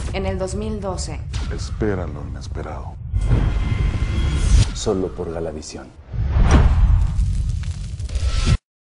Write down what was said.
En el 2012. Espera lo inesperado. Solo por Galavisión.